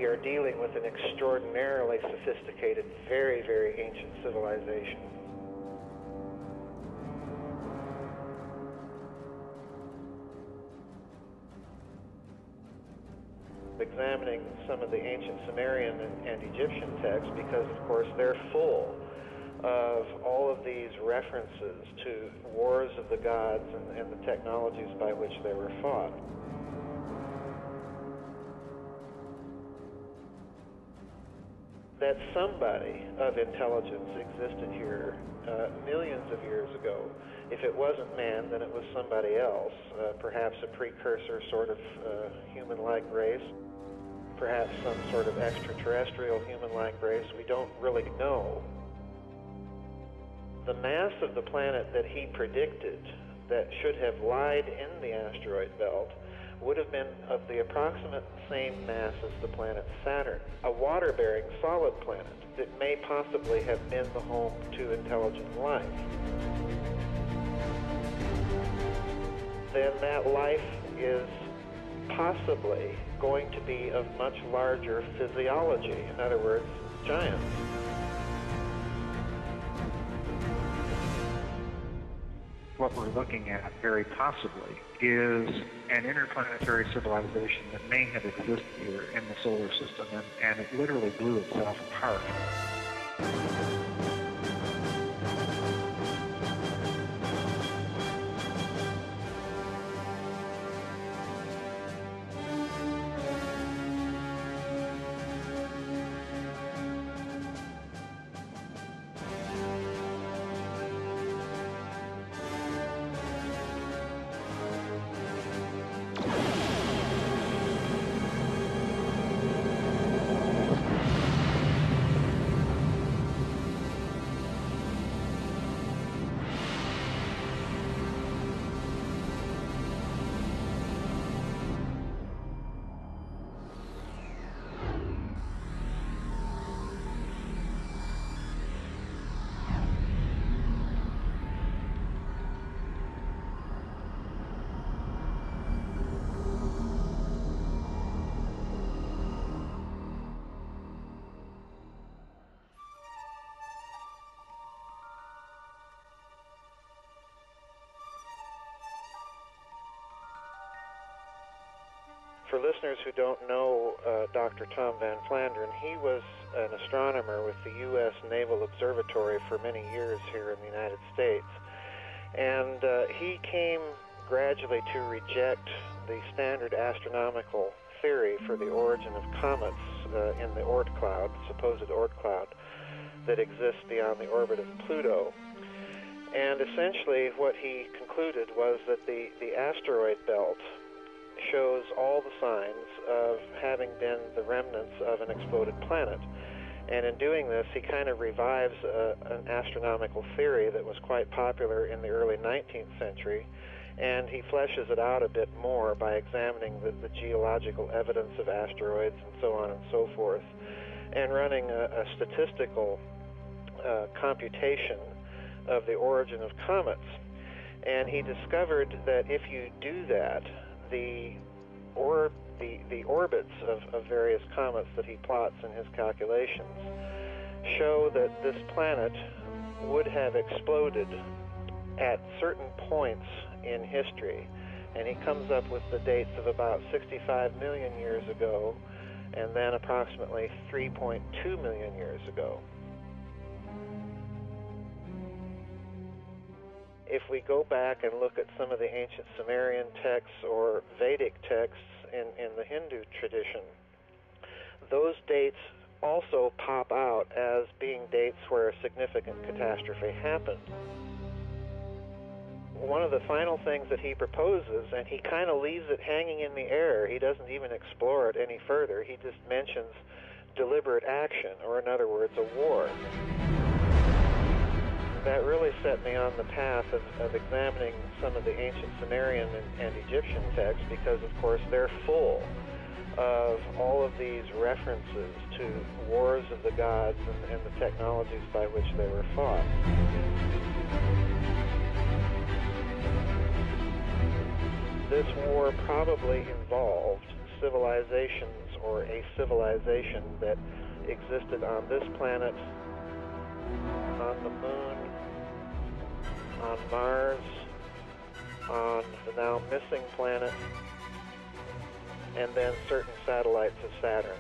we are dealing with an extraordinarily sophisticated, very, very ancient civilization. Examining some of the ancient Sumerian and Egyptian texts because, of course, they're full of all of these references to wars of the gods and the technologies by which they were fought. That somebody of intelligence existed here millions of years ago. If it wasn't man, then it was somebody else, perhaps a precursor sort of human-like race, perhaps some sort of extraterrestrial human-like race. We don't really know. The mass of the planet that he predicted that should have lied in the asteroid belt would have been of the approximate same mass as the planet Saturn, a water-bearing solid planet that may possibly have been the home to intelligent life. Then that life is possibly going to be of much larger physiology, in other words, giants. What we're looking at, very possibly, is an interplanetary civilization that may have existed here in the solar system, and it literally blew itself apart. For listeners who don't know Dr. Tom Van Flandern, he was an astronomer with the U.S. Naval Observatory for many years here in the United States. And he came gradually to reject the standard astronomical theory for the origin of comets in the Oort cloud, supposed Oort cloud, that exists beyond the orbit of Pluto. And essentially what he concluded was that the asteroid belt shows all the signs of having been the remnants of an exploded planet. And in doing this, he kind of revives an astronomical theory that was quite popular in the early 19th century, and he fleshes it out a bit more by examining the geological evidence of asteroids and so on and so forth, and running a statistical computation of the origin of comets. And he discovered that if you do that, the orbits of various comets that he plots in his calculations show that this planet would have exploded at certain points in history. And he comes up with the dates of about 65 million years ago and then approximately 3.2 million years ago. If we go back and look at some of the ancient Sumerian texts or Vedic texts in the Hindu tradition, those dates also pop out as being dates where a significant catastrophe happened. One of the final things that he proposes, and he kind of leaves it hanging in the air, he doesn't even explore it any further, he just mentions deliberate action, or in other words, a war. That really set me on the path of examining some of the ancient Sumerian and Egyptian texts because, of course, they're full of all of these references to wars of the gods and the technologies by which they were fought. This war probably involved civilizations or a civilization that existed on this planet, on the moon, on Mars, on the now missing planet, and then certain satellites of Saturn.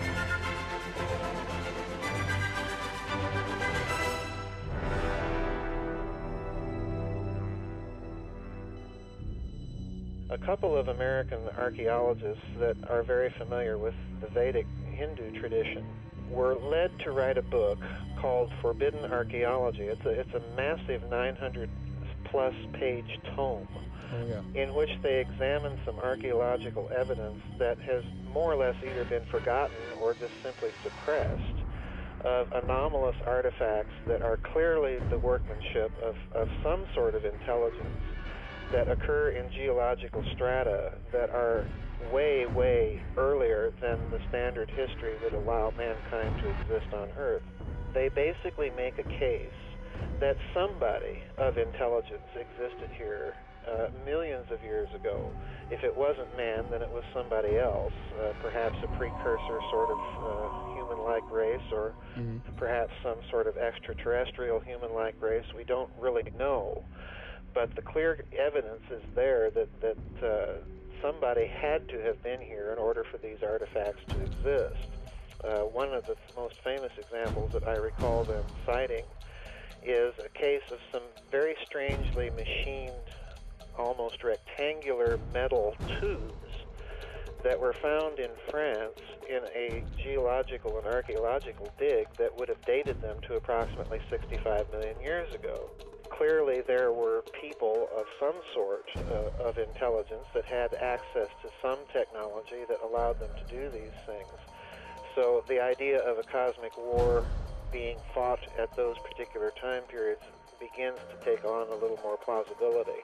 A couple of American archaeologists that are very familiar with the Vedic Hindu tradition were led to write a book called Forbidden Archaeology. It's a massive 900-plus page tome in which they examine some archaeological evidence that has more or less either been forgotten or just simply suppressed of anomalous artifacts that are clearly the workmanship of some sort of intelligence that occur in geological strata that are way, way earlier than the standard history would allow mankind to exist on Earth. They basically make a case that somebody of intelligence existed here millions of years ago. If it wasn't man, then it was somebody else, perhaps a precursor sort of human-like race, or perhaps some sort of extraterrestrial human-like race. We don't really know. But the clear evidence is there that somebody had to have been here in order for these artifacts to exist. One of the most famous examples that I recall them citing is a case of some very strangely machined, almost rectangular metal tubes that were found in France in a geological and archaeological dig that would have dated them to approximately 65 million years ago. Clearly, there were people of some sort of intelligence that had access to some technology that allowed them to do these things. So the idea of a cosmic war being fought at those particular time periods begins to take on a little more plausibility.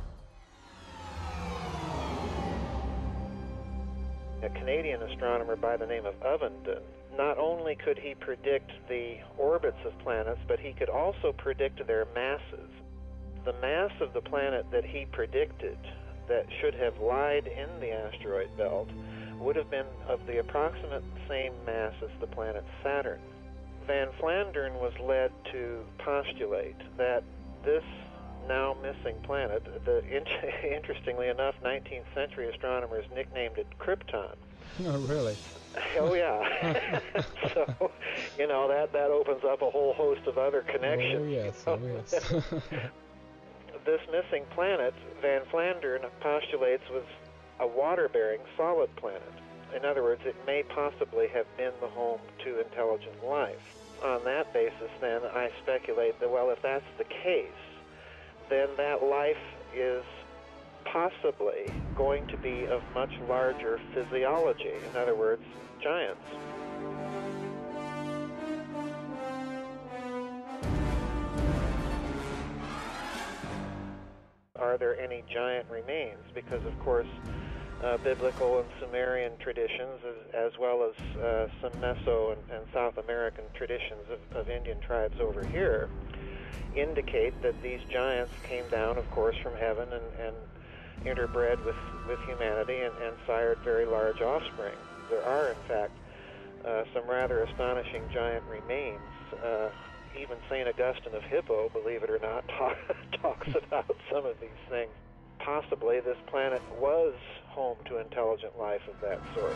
A Canadian astronomer by the name of Ovenden, not only could he predict the orbits of planets, but he could also predict their masses. The mass of the planet that he predicted that should have lied in the asteroid belt would have been of the approximate same mass as the planet Saturn. Van Flandern was led to postulate that this now missing planet, interestingly enough, 19th century astronomers nicknamed it Krypton. Oh, really? Oh, yeah. So, you know, that opens up a whole host of other connections. Oh, yes, oh, yes. This missing planet, Van Flandern postulates, was a water-bearing solid planet. In other words, it may possibly have been the home to intelligent life. On that basis, then, I speculate that, well, if that's the case, then that life is possibly going to be of much larger physiology. In other words, giants. Are there any giant remains? Because, of course, biblical and Sumerian traditions, as well as some Meso and South American traditions of Indian tribes over here, indicate that these giants came down, of course, from heaven and interbred with humanity and sired very large offspring. There are, in fact, some rather astonishing giant remains. Even St. Augustine of Hippo, believe it or not, talks about some of these things. Possibly this planet was home to intelligent life of that sort.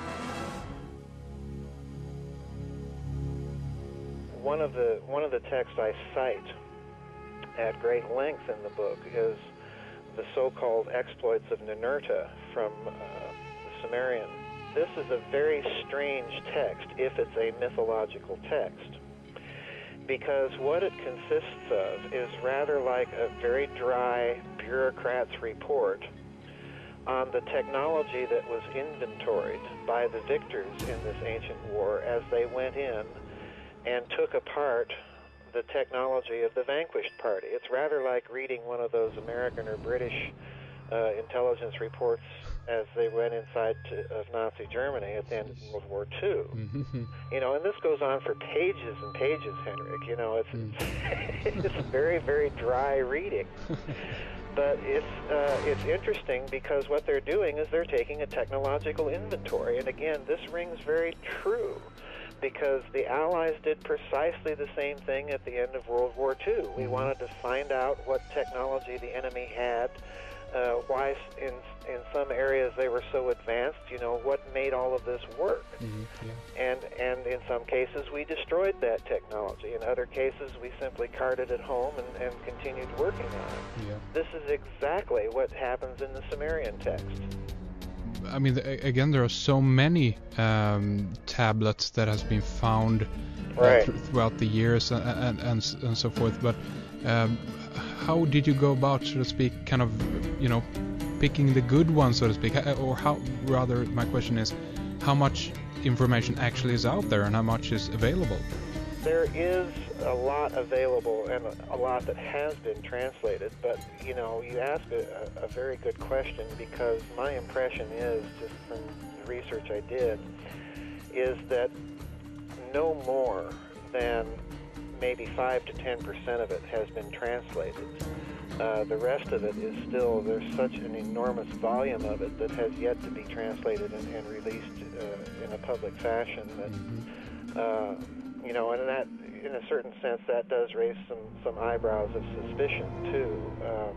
One of the texts I cite at great length in the book is the so-called exploits of Ninurta from the Sumerian. This is a very strange text if it's a mythological text, because what it consists of is rather like a very dry bureaucrat's report on the technology that was inventoried by the victors in this ancient war as they went in and took apart the technology of the vanquished party. It's rather like reading one of those American or British intelligence reports as they went inside of Nazi Germany at the end of World War II. Mm-hmm. You know, and this goes on for pages and pages, Henrik. You know, it's very, very dry reading. But it's interesting because what they're doing is they're taking a technological inventory. And again, this rings very true because the Allies did precisely the same thing at the end of World War II. We wanted to find out what technology the enemy had, why in some areas they were so advanced, what made all of this work. And in some cases we destroyed that technology. In other cases we simply carted it home and continued working on it. This is exactly what happens in the Sumerian text. I mean, again, there are so many tablets that has been found throughout the years and so forth. But how did you go about, so to speak, kind of, picking the good ones, so to speak? Or how, rather, my question is, how much information actually is out there and how much is available? There is a lot available and a lot that has been translated, but you ask a very good question, because my impression is, just from the research I did, is that no more than maybe 5 to 10% of it has been translated. The rest of it is still, there's such an enormous volume of it that has yet to be translated and released in a public fashion that and that, in a certain sense, that does raise some eyebrows of suspicion, too.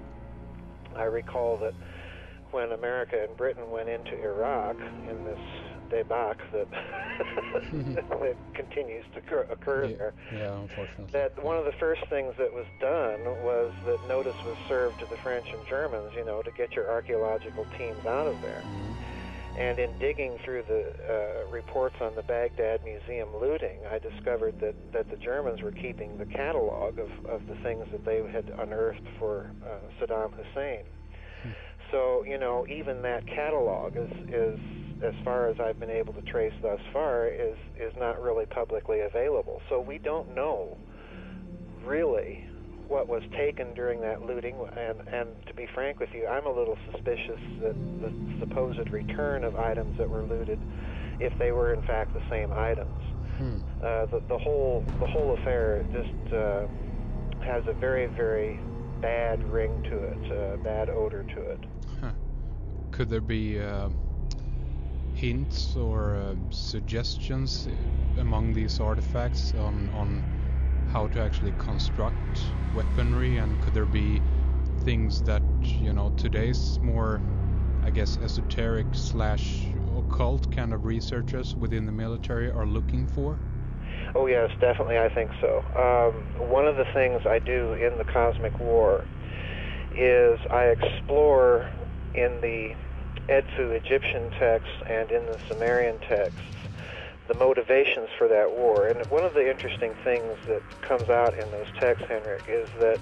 I recall that when America and Britain went into Iraq in this debacle that continues to occur there, unfortunately, that one of the first things that was done was that notice was served to the French and Germans, to get your archaeological teams out of there. And in digging through the reports on the Baghdad Museum looting, I discovered that the Germans were keeping the catalog of the things that they had unearthed for Saddam Hussein. So, even that catalog is, as far as I've been able to trace thus far, is not really publicly available. So we don't know really what was taken during that looting, and to be frank with you, I'm a little suspicious that the supposed return of items that were looted, if they were in fact the same items. The whole affair just has a very, very bad ring to it, a bad odor to it. Could there be hints or suggestions among these artifacts on how to actually construct weaponry, and could there be things that today's more, I guess, esoteric / occult kind of researchers within the military are looking for? Oh yes, definitely, I think so. One of the things I do in the Cosmic War is I explore in the Edfu Egyptian texts and in the Sumerian texts the motivations for that war. And one of the interesting things that comes out in those texts, Henrik, is that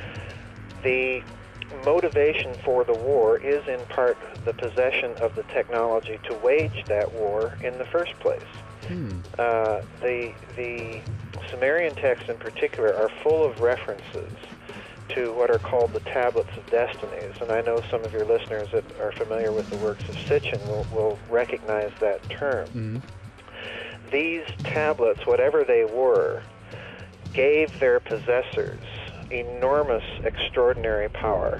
the motivation for the war is in part the possession of the technology to wage that war in the first place. The Sumerian texts in particular are full of references to what are called the Tablets of Destinies, and I know some of your listeners that are familiar with the works of Sitchin will recognize that term. These tablets, whatever they were, gave their possessors enormous, extraordinary power.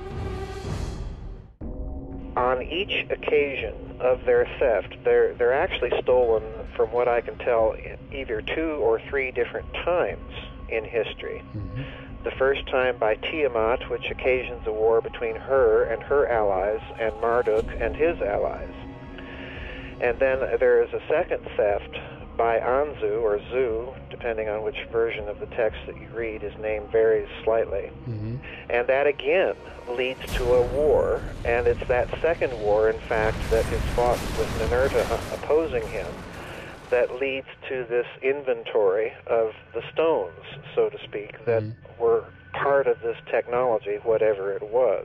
On each occasion of their theft, they're actually stolen, from what I can tell, either 2 or 3 different times in history. The first time by Tiamat, which occasions a war between her and her allies, and Marduk and his allies. And then there is a second theft by Anzu, or Zu, depending on which version of the text that you read. His name varies slightly. And that again leads to a war, and it's that second war, in fact, that is fought with Ninurta opposing him, that leads to this inventory of the stones, so to speak, that were part of this technology, whatever it was.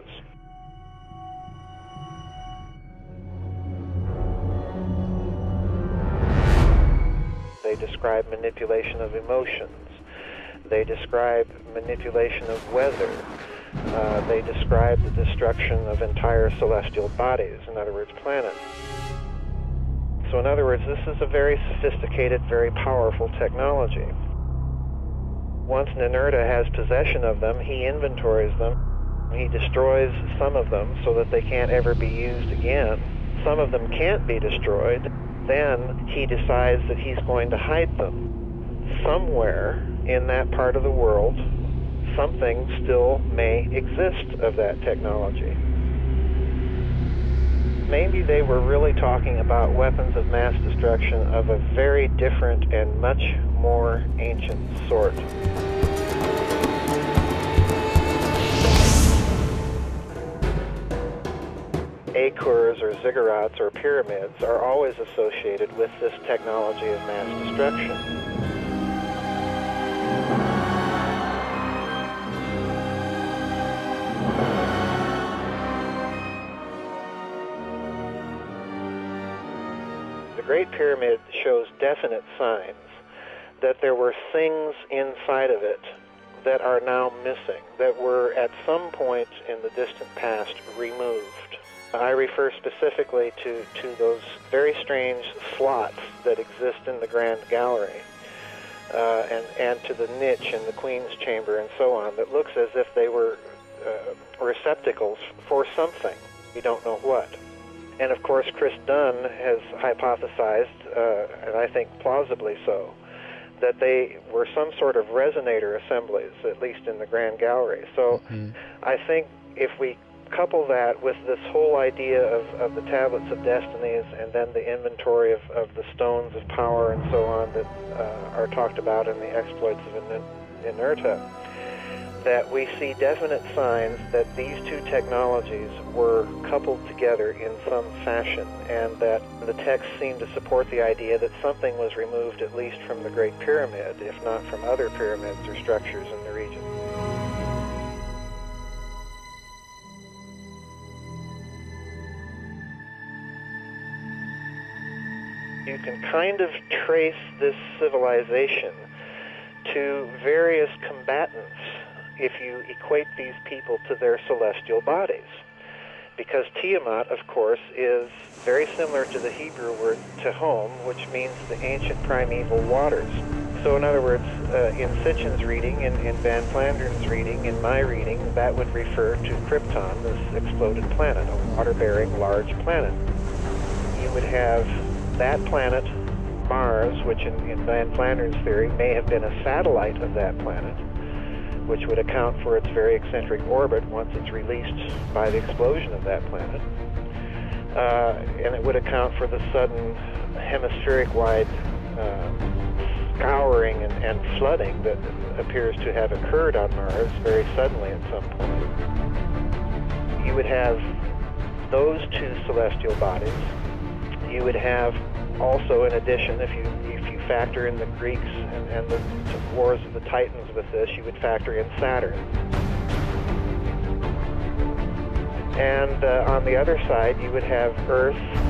They describe manipulation of emotions. They describe manipulation of weather. They describe the destruction of entire celestial bodies, in other words, planets. So in other words, this is a very sophisticated, very powerful technology. Once Ninurta has possession of them, he inventories them. He destroys some of them so that they can't ever be used again. Some of them can't be destroyed. Then he decides that he's going to hide them. Somewhere in that part of the world, something still may exist of that technology. Maybe they were really talking about weapons of mass destruction of a very different and much more ancient sort. Acres or ziggurats or pyramids are always associated with this technology of mass destruction. The Great Pyramid shows definite signs that there were things inside of it that are now missing, that were at some point in the distant past removed. I refer specifically to those very strange slots that exist in the Grand Gallery, and to the niche in the Queen's Chamber and so on, that looks as if they were receptacles for something. We don't know what. And of course, Chris Dunn has hypothesized, and I think plausibly so, that they were some sort of resonator assemblies, at least in the Grand Gallery. So I think if we couple that with this whole idea of the tablets of destinies, and then the inventory of the stones of power and so on that are talked about in the exploits of Inerta, that we see definite signs that these two technologies were coupled together in some fashion, and that the texts seem to support the idea that something was removed at least from the Great Pyramid, if not from other pyramids or structures in the region. You can kind of trace this civilization to various combatants if you equate these people to their celestial bodies. Because Tiamat, of course, is very similar to the Hebrew word Tehom, which means the ancient primeval waters. So in other words, in Sitchin's reading, in Van Flanderen's reading, in my reading, that would refer to Krypton, this exploded planet, a water-bearing large planet. You would have that planet, Mars, which in Van Flanderen's theory may have been a satellite of that planet, which would account for its very eccentric orbit once it's released by the explosion of that planet. And it would account for the sudden hemispheric-wide scouring and flooding that appears to have occurred on Mars very suddenly at some point. You would have those two celestial bodies. You would have also, in addition, if you factor in the Greeks and the wars of the Titans with this, you would factor in Saturn. And on the other side, you would have Earth,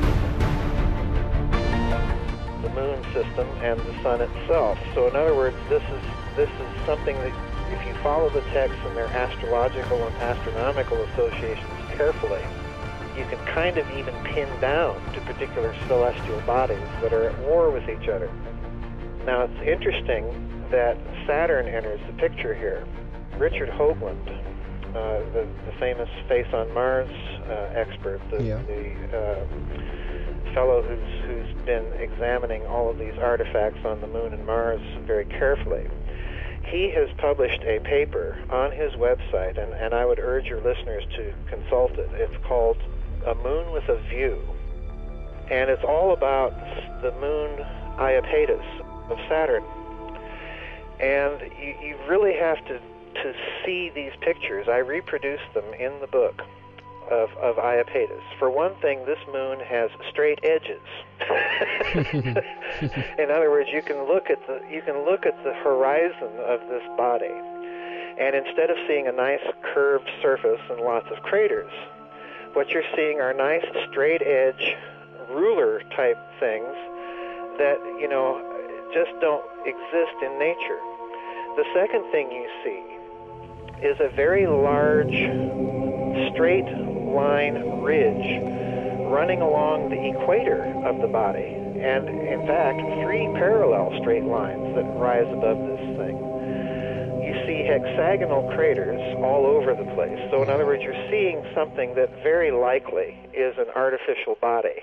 the Moon system, and the Sun itself. So in other words, this is something that, if you follow the texts and their astrological and astronomical associations carefully, you can kind of even pin down to particular celestial bodies that are at war with each other. Now, it's interesting that Saturn enters the picture here. Richard Hoagland, the famous Face on Mars expert, the fellow who's been examining all of these artifacts on the Moon and Mars very carefully, he has published a paper on his website, and I would urge your listeners to consult it. It's called A Moon with a View, and it's all about the moon Iapetus of Saturn. And you really have to see these pictures. I reproduce them in the book of Iapetus. For one thing, this moon has straight edges. In other words, you can look at the horizon of this body, and instead of seeing a nice curved surface and lots of craters, what you're seeing are nice straight edge ruler type things that, just don't exist in nature. The second thing you see is a very large straight line ridge running along the equator of the body, and in fact 3 parallel straight lines that rise above this thing. You see hexagonal craters all over the place. So in other words, you're seeing something that very likely is an artificial body.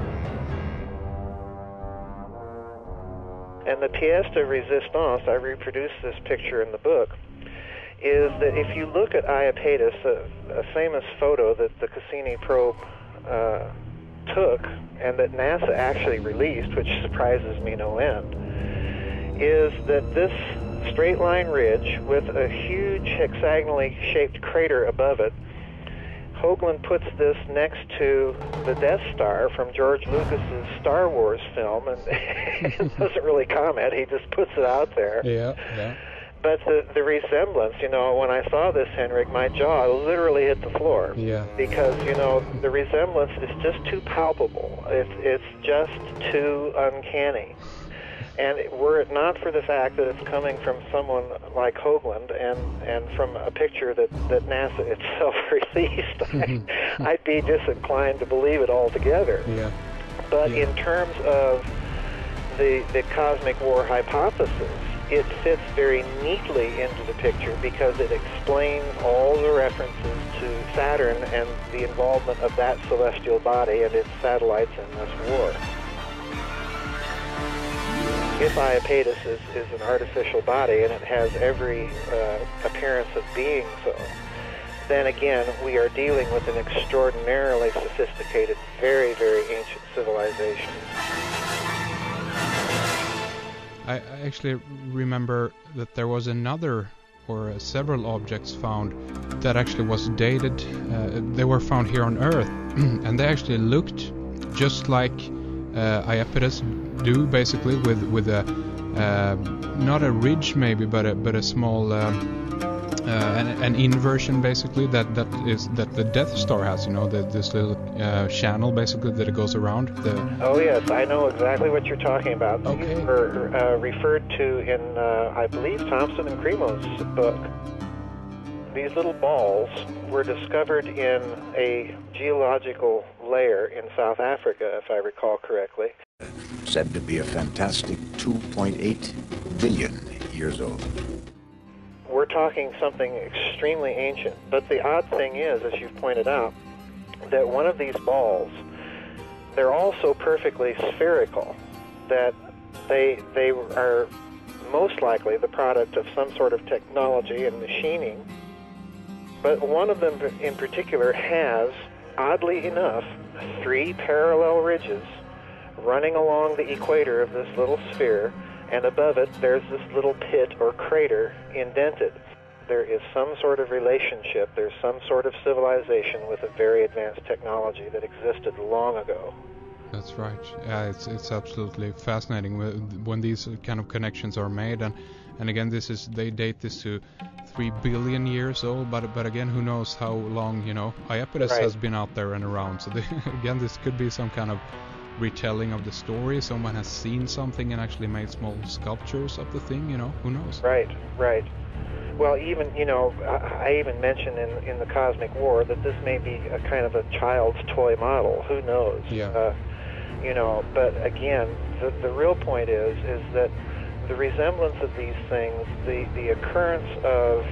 And the pièce de résistance, I reproduced this picture in the book, is that if you look at Iapetus, a famous photo that the Cassini probe took and that NASA actually released, which surprises me no end, is that this straight line ridge with a huge hexagonally shaped crater above it, Hoagland puts this next to the Death Star from George Lucas's Star Wars film, and doesn't really comment, he just puts it out there. Yeah, yeah. But the resemblance, you know, when I saw this, Henrik, my jaw literally hit the floor. Yeah. Because, you know, the resemblance is just too palpable. It's just too uncanny. And were it not for the fact that it's coming from someone like Hoagland and from a picture that NASA itself released, I'd be disinclined to believe it altogether. Yeah. But in terms of the cosmic war hypothesis, it fits very neatly into the picture because it explains all the references to Saturn and the involvement of that celestial body and its satellites in this war. If Iapetus is an artificial body and it has every appearance of being so, then again we are dealing with an extraordinarily sophisticated, very, very ancient civilization. I actually remember that there was another or several objects found that actually was dated. They were found here on Earth and they actually looked just like Iapetus do, basically with a not a ridge maybe, but a small an inversion basically that the Death Star has, you know, this little channel basically that it goes around. Oh yes, I know exactly what you're talking about. Okay. These were referred to in I believe Thompson and Cremo's book. These little balls were discovered in a geological layer in South Africa, if I recall correctly. Said to be a fantastic 2.8 billion years old. We're talking something extremely ancient, but the odd thing is, as you've pointed out, that one of these balls, they're all so perfectly spherical that they are most likely the product of some sort of technology and machining. But one of them in particular has, oddly enough, 3 parallel ridges running along the equator of this little sphere, and above it there's this little pit or crater indented. There is some sort of relationship, there's some sort of civilization with a very advanced technology that existed long ago. That's right. Yeah, it's absolutely fascinating when these kind of connections are made, and again they date this to 3 billion years old, but again, who knows how long, you know, Iapetus has been out there and around. So again, this could be some kind of retelling of the story. Someone has seen something and actually made small sculptures of the thing, you know, who knows? Right. Well, even, you know, I even mentioned in the Cosmic War that this may be a kind of a child's toy model. Who knows? Yeah. You know, but again, the real point is that the resemblance of these things, the occurrence of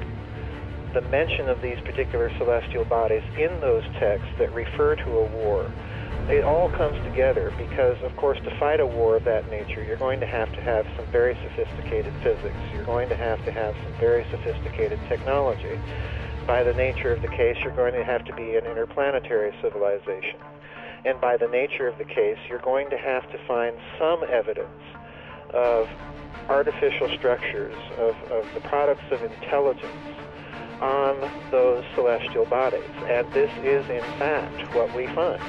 the mention of these particular celestial bodies in those texts that refer to a war, it all comes together because, of course, to fight a war of that nature, you're going to have some very sophisticated physics. You're going to have some very sophisticated technology. By the nature of the case, you're going to have to be an interplanetary civilization. And by the nature of the case, you're going to have to find some evidence of artificial structures, of the products of intelligence on those celestial bodies. And this is, in fact, what we find.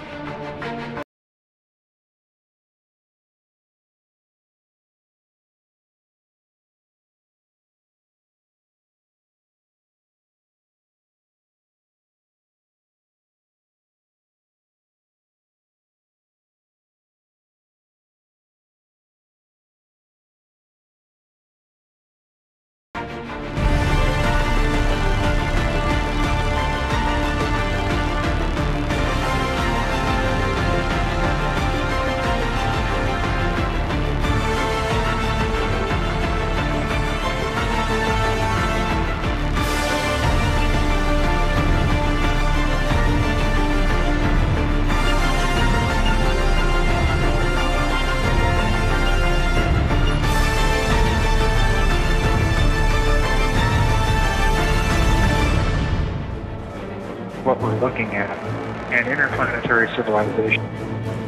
looking at an interplanetary civilization.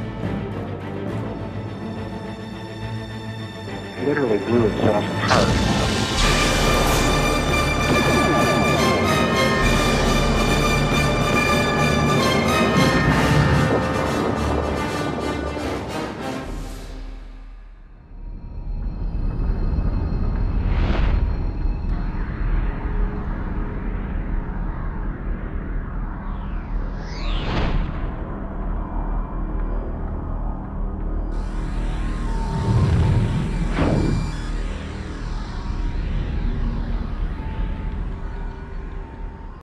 It literally blew itself apart.